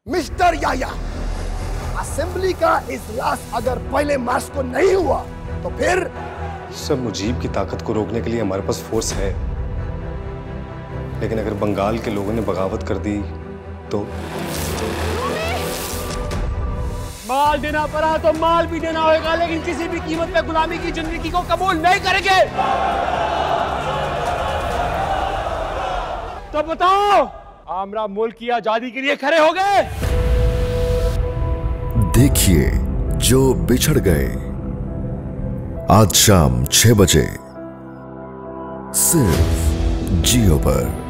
Mister याया, assembly का इजलास अगर पहले मार्च को नहीं हुआ तो फिर? सर, मुजीब की ताकत को रोकने के लिए हमारे पास फोर्स है, लेकिन अगर बंगाल के लोगों ने बगावत कर दी तो? माल देना पड़ा तो माल भी देना होगा, लेकिन किसी भी कीमत पे गुलामी की जिंदगी को कबूल नहीं करेंगे। तो बताओ, आमरा मुल्क की आजादी के लिए खड़े हो गए? देखिए जो बिछड़ गए, आज शाम 6 बजे सिर्फ जियो पर।